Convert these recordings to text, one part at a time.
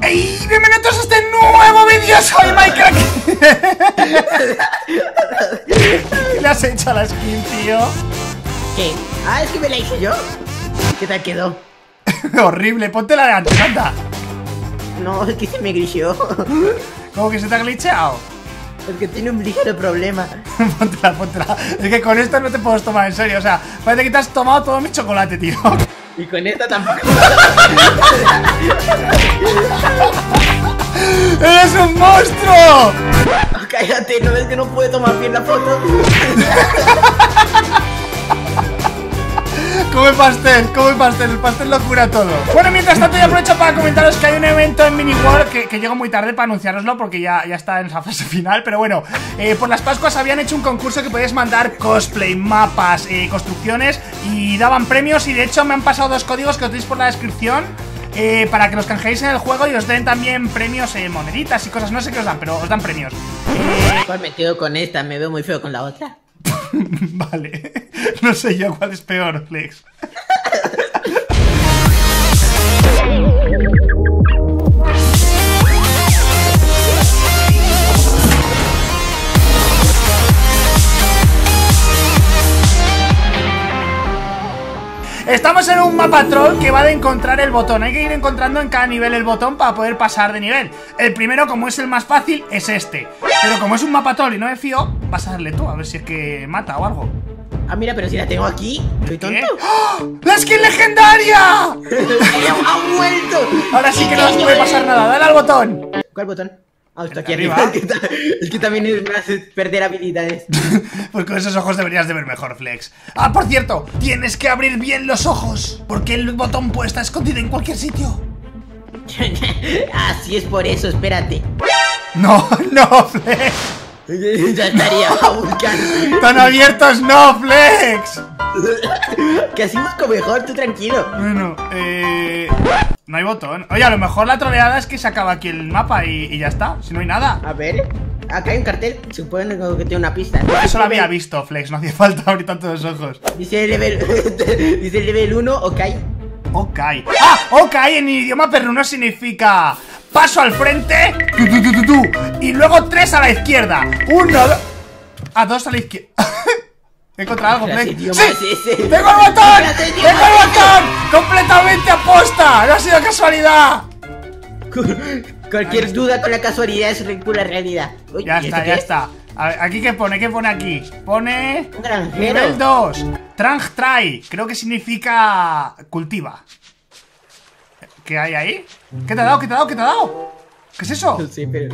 ¡Hey! ¡Bienvenidos a este nuevo vídeo! ¡Soy Minecraft! ¿Qué le has hecho a la skin, tío? ¿Qué? Ah, es que me la hice yo. ¿Qué tal quedó? Horrible, ponte la de antes, anda. No, es que se me glitcheó. ¿Cómo que se te ha glitcheado? Es que tiene un ligero problema. Póntela, póntela. Es que con esto no te puedo tomar en serio. O sea, parece que te has tomado todo mi chocolate, tío. Y con esta tampoco. ¡Eres un monstruo! Oh, cállate, ¿no ves que no puede tomar bien la foto? Come pastel, el pastel lo cura todo. Bueno, mientras tanto yo aprovecho para comentaros que hay un evento en Mini World que llego muy tarde para anunciároslo porque ya está en la fase final. Pero bueno, por las Pascuas habían hecho un concurso que podíais mandar cosplay, mapas, construcciones y daban premios. Y de hecho me han pasado 2 códigos que os tenéis por la descripción para que los canjeéis en el juego y os den también premios, moneditas y cosas. No sé qué os dan, pero os dan premios. Pues me quedo con esta, me veo muy feo con la otra. Vale, no sé yo cuál es peor, Flex. Estamos en un mapa troll que va de encontrar el botón. Hay que ir encontrando en cada nivel el botón para poder pasar de nivel. El primero, como es el más fácil, es este. Pero como es un mapa troll y no me fío, vas a darle tú, a ver si es que mata o algo. Ah, mira, pero si la tengo aquí, ¿soy tonto? ¡Oh! ¡La skin legendaria! ¡Ha vuelto! Ahora sí que no os puede pasar nada, dale al botón. ¿Cuál botón? Ah, está aquí arriba. arriba. Es que también me hace perder habilidades. Pues con esos ojos deberías de ver mejor, Flex. Ah, por cierto, tienes que abrir bien los ojos, porque el botón puede estar escondido en cualquier sitio. Ah, sí, es por eso, espérate. No, no, Flex. Ya estaría buscando. Tan abiertos no, Flex. Que así busco mejor, tú tranquilo. Bueno, no hay botón. Oye, a lo mejor la troleada es que se acaba aquí el mapa y ya está, si no hay nada. A ver, acá hay un cartel, supongo que tiene una pista. Eso lo había visto, Flex, no hacía falta abrir tantos ojos. Dice level 1, ok. Ok. ¡Ah! Ok, en idioma perruno significa paso al frente, y luego 3 a la izquierda. 1, 2. A 2 a la izquierda. He encontrado algo, Flex. ¡Sí! ¡Tengo el botón! ¡Tengo el botón! ¡Completamente aposta! ¡No ha sido casualidad! Cualquier duda con la casualidad es pura realidad. Uy, ya está, ya está. A ver, ¿aquí qué pone? ¿Qué pone aquí? Pone... Un granjero. Nivel 2. Trang try. Creo que significa cultiva. ¿Qué hay ahí? ¿Qué te ha dado? ¿Qué te ha dado? ¿Qué te ha dado? ¿Qué es eso? No sé, pero...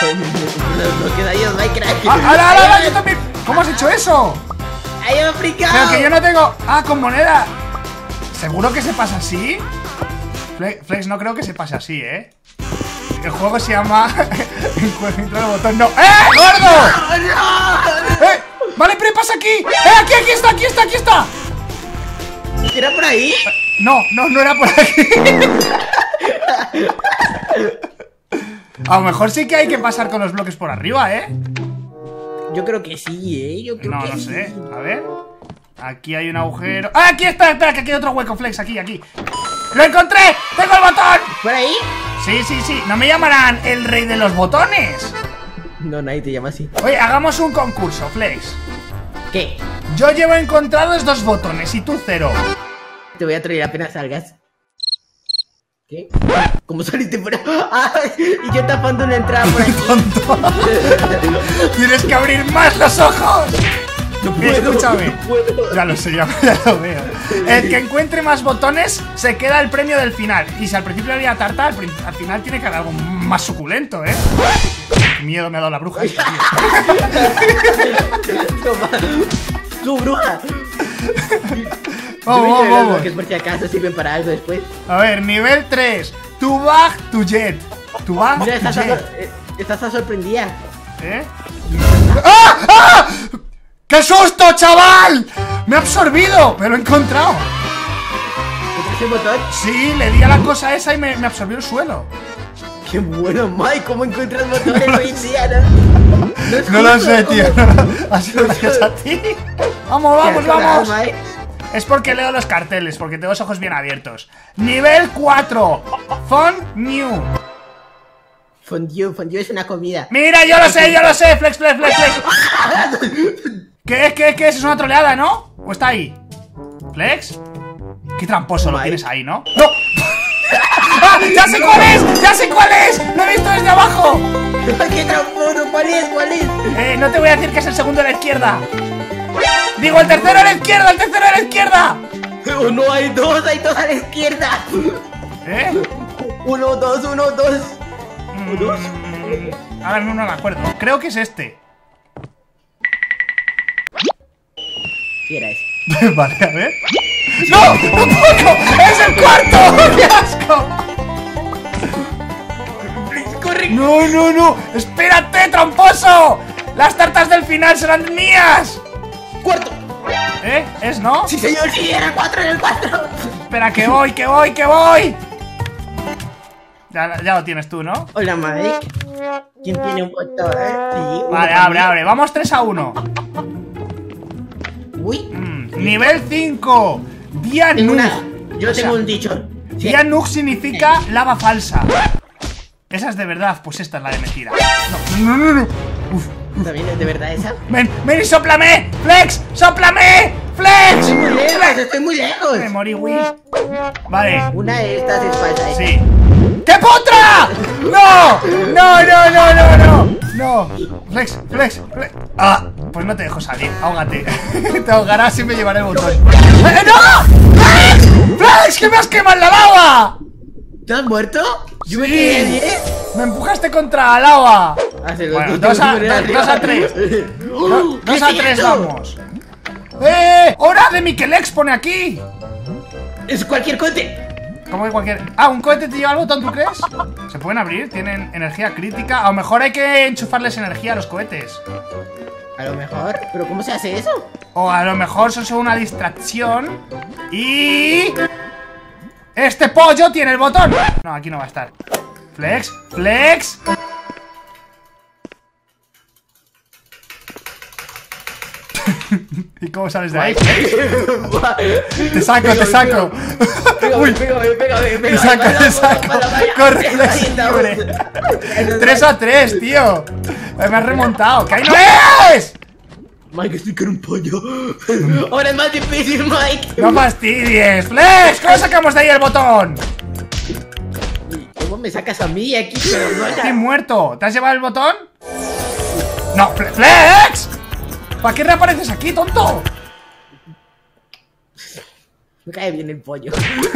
No queda yo, Minecraft. ¡Ah, yo también! ¿Cómo has hecho eso? ¡Ay, africano! Pero que yo no tengo... ¡Ah, con moneda! ¿Seguro que se pasa así? Flex, no creo que se pase así, ¿eh? El juego se llama... Encuentra el botón... ¡No! ¡Gordo! ¡No! Vale, pero pasa aquí. Aquí está. ¿Era por ahí? No era por aquí. A lo mejor sí que hay que pasar con los bloques por arriba, ¿eh? Yo creo que sí, Yo creo que no sí. sé, a ver. Aquí hay un agujero. ¡Ah, aquí está! Espera, que aquí hay otro hueco, Flex, aquí. ¡Lo encontré! ¡Tengo el botón! ¿Por ahí? Sí. ¿No me llamarán el rey de los botones? No, nadie te llama así. Oye, hagamos un concurso, Flex. ¿Qué? Yo llevo encontrados 2 botones y tú 0. Te voy a traer apenas salgas. ¿Qué? ¿Cómo saliste por ahí? ¡Ay! Y yo tapando una entrada por aquí. ¡Tonto! ¡Tienes que abrir más los ojos! No puedo, Escúchame. no puedo. Ya lo sé, ya lo veo. El que encuentre más botones se queda el premio del final. Y si al principio había tarta, al final tiene que haber algo más suculento, ¿eh? Qué miedo me ha dado la bruja esta, tío. Toma. ¡Tu bruja! Vamos. Que por si acaso sirven para algo después. A ver, nivel 3. Tu bag, tu jet. Tu bag, Mira, tu jet. estás sorprendida. ¿Eh? ¡Ah! ¡Qué susto, chaval! ¡Me ha absorbido! ¡Me lo he encontrado! ¿Encontraste el botón? Sí, le di a la cosa esa y me absorbió el suelo. ¡Qué bueno, Mike! ¿Cómo encuentras botones hoy en día, no? No lo sé, tío. Ha sido gracias a ti. Vamos. Mike. Es porque leo los carteles, porque tengo los ojos bien abiertos. Nivel 4. Font New. Fondue es una comida. Mira, yo lo sé, Flex. ¿Qué es? Es una troleada, ¿no? ¿O está ahí? ¿Flex? Qué tramposo lo tienes ahí, ¿no? ¡No! ¡Ah! ¡Ya sé cuál es! ¡Lo he visto desde abajo! ¡Qué tramposo! ¿Cuál es? No te voy a decir que es el segundo de la izquierda. Digo, el tercero a la izquierda. Oh, no, hay dos a la izquierda. ¿Eh? 1, 2. Ahora mismo no me acuerdo. Creo que es este. Sí, era ese. Vale, a ver. ¡No! ¡Tampoco! ¡Es el cuarto! ¡Qué asco! ¡Corre! ¡No! ¡Espérate, tramposo! ¡Las tartas del final serán mías! ¡Cuarto! ¿Es, no? Sí, señor, sí, era el 4. Espera, que voy. Ya lo tienes tú, ¿no? Hola, Mike. ¿Quién tiene un botón? Sí, Vale, abre. Vamos 3-1. Uy. Nivel 5. Dianuk. Yo tengo un dicho. Sí. Dianuk significa lava falsa. Esa es de verdad, pues esta es la de mentira. No. ¿También es de verdad esa? Ven y sóplame. Flex, sóplame. Flex. Estoy muy lejos. Me morí, Wii. Vale. Una de estas es falsa, ¿eh? Sí. ¡Qué potra! ¡No! Flex. Ah, pues no te dejo salir, ahógate. Te ahogarás y me llevaré el botón. ¡No! ¡Flex! ¡Que me has quemado en la lava! ¿Te has muerto? Yo me Sí. quedé 10. Me empujaste contra la lava. Bueno, 2 a 3. 2 a 3 vamos. ¡Hora de Miquelex! Pone aquí. Es cualquier cohete. ¿Cómo que cualquier...? Ah, ¿un cohete te lleva el botón, tú crees? ¿Se pueden abrir? ¿Tienen energía crítica? A lo mejor hay que enchufarles energía a los cohetes. A lo mejor. ¿Pero cómo se hace eso? O a lo mejor son solo una distracción. Y... ¡este pollo tiene el botón! No, aquí no va a estar. Flex. ¿Y cómo sales de ahí? Te saco. Uy, Pégame. te saco. Corre, Flex, corre. 3 a 3, tío. Me has remontado. ¡Que ahí no es! Mike, estoy con un pollo. Ahora es más difícil, Mike. No fastidies. Flex, ¿cómo sacamos de ahí el botón? ¿Cómo me sacas a mí aquí? Pero no, Estoy muerto. ¿Te has llevado el botón? No, Flex. ¿Para qué reapareces aquí, tonto? me cae bien el pollo.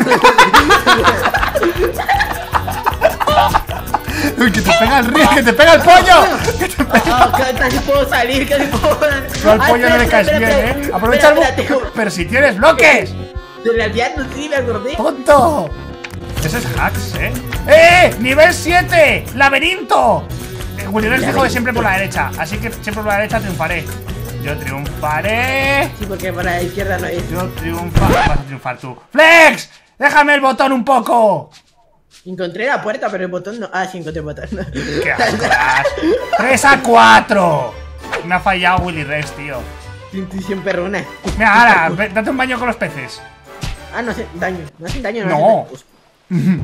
Uy, que te pega el río, que te pega el pollo. Casi puedo salir, Tú al pollo no le caes bien, Aprovecha el bug. Pero si tienes bloques. De realidad no sí, me acordé. ¡Tonto! Eso es hacks, ¡Nivel 7! ¡Laberinto! Gulliver se jode siempre por la derecha, así que siempre por la derecha triunfaré. Yo triunfaré. Sí, porque para la izquierda no hay. Yo triunfaré. Vas a triunfar tú. ¡Flex! ¡Déjame el botón un poco! Encontré la puerta, pero el botón no. Ah, sí, encontré el botón. ¡Qué asco! 3 a 4. Me ha fallado Willy Rex, tío. Intuición perrona. Mira, ahora, date un baño con los peces. Ah, no hacen daño. No hacen daño, no. No. Hacen daño.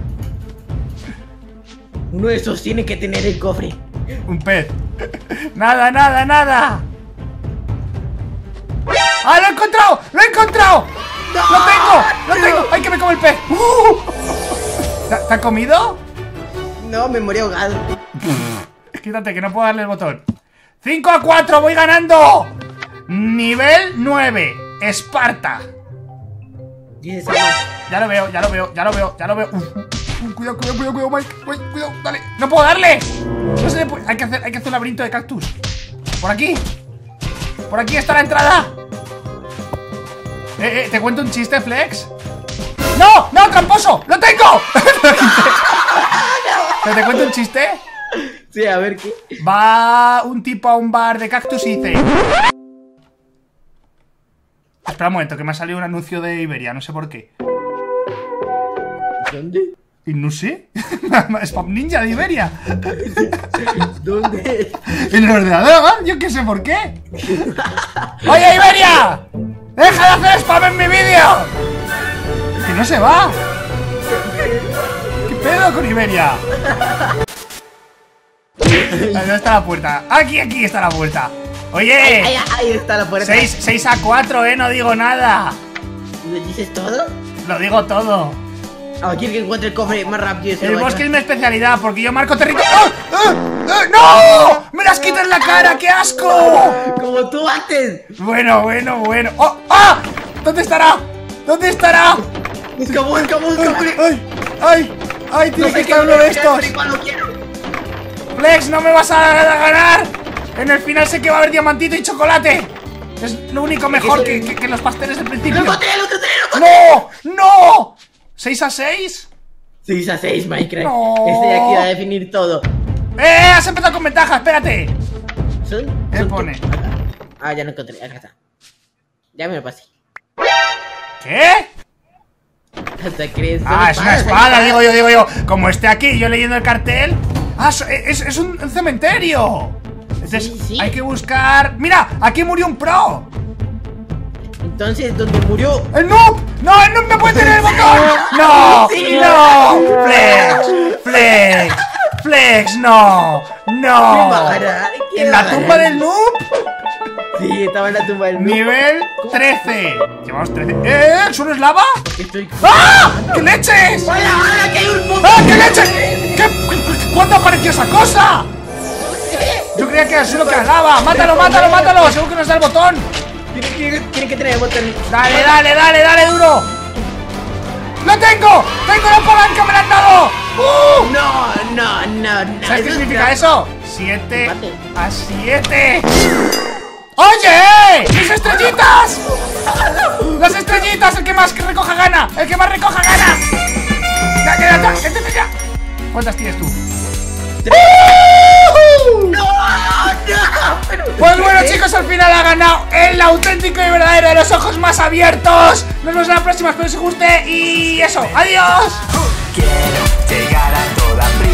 Uno de esos tiene que tener el cofre. Un pez. Nada. ¡Ah, lo he encontrado! ¡No! ¡Lo tengo! ¡Ay, que me come el pez! ¿Te ha comido? No, me morí ahogado. Quítate, que no puedo darle el botón. 5 a 4, voy ganando. Nivel 9, Esparta. Dices, Ya lo veo. Cuidado, Mike. Cuidado, dale. ¡No puedo darle! No se le puede. Hay que hacer un laberinto de cactus. Por aquí está la entrada. ¿Te cuento un chiste, Flex? ¡No, tramposo! ¡Lo tengo! ¿Te cuento un chiste? Sí, a ver qué. Va un tipo a un bar de cactus y dice... Espera un momento, que me ha salido un anuncio de Iberia, no sé por qué. ¿Dónde? Y no sé. Spam Ninja de Iberia. ¿Dónde? En el ordenador, yo qué sé por qué. ¡Oye, Iberia! ¡Deja de hacer spam en mi vídeo! ¡Que no se va! ¿Qué pedo con Iberia? ¿Dónde está la puerta? Aquí está la puerta. Oye, ahí está la puerta. 6-4, no digo nada. ¿Lo dices todo? Lo digo todo. Quiero que encuentre el cofre más rápido. El bosque es mi especialidad porque yo marco territorio. ¡No! ¡Me las quito en la cara! ¡Qué asco! Como tú antes. Bueno. ¡Oh! ¡Ah! ¿Dónde estará? ¿Dónde estará? Busca. ¡Ay! Tiene que estar uno de estos. Flex, no me vas a ganar. En el final sé que va a haber diamantito y chocolate. Es lo único mejor que los pasteles del principio. ¡No! ¿6-6? 6-6, Minecraft. No. Este de aquí va a definir todo. Has empezado con ventaja, espérate. ¿Qué pone? Ya no encontré, acá está. Ya me lo pasé. ¿Qué? ¿Hasta crees? Es una espada, digo yo. Como esté aquí, yo leyendo el cartel. Es un cementerio. Entonces Sí. hay que buscar. ¡Mira! Aquí murió un pro. Entonces, ¿dónde murió? ¡El noob! ¡No! ¡El noob me puede tener el botón! ¡No! Sí. ¡No! ¡Flex! ¡No! ¿En la tumba del noob? Sí, estaba en la tumba del noob. Nivel 13. Llevamos 13. ¿El suelo es lava? Estoy... ¡Qué leches! ¡Hola, que hay un punto! ¡Qué leches! ¿Cuándo apareció esa cosa? Yo creía que era solo que era lava. ¡Mátalo! Seguro que nos da el botón. Tiene que tener el botón. Dale, duro. ¡Lo tengo! ¡Tengo la palanca! ¡Me la han dado! No. ¿Sabes qué significa eso? 7 Empate. a 7. ¡Oye! ¡Mis estrellitas! ¡Las estrellitas! ¡El que más recoja gana! Ya. ¿Cuántas tienes tú? Pues bueno, chicos, al final ha ganado el auténtico y verdadero de los ojos más abiertos. Nos vemos en la próxima, espero que os guste y eso, adiós. Quiero llegar a toda